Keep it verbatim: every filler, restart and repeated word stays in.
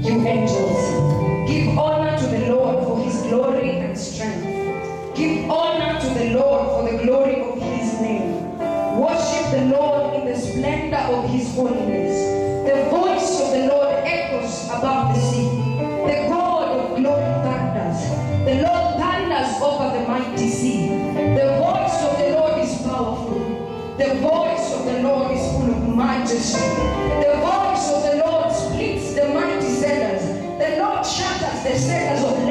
you angels. Give honor to the Lord for his glory and strength. Give honor to the Lord for the glory of his name. Worship the Lord in the splendor of his holiness. The voice of the Lord echoes above the sea. The God of glory thunders. The Lord thunders over the mighty sea. The voice of the Lord is powerful. The voice of the Lord is full of majesty. The voice of the Lord splits the mighty cedars. The Lord shatters the cedars of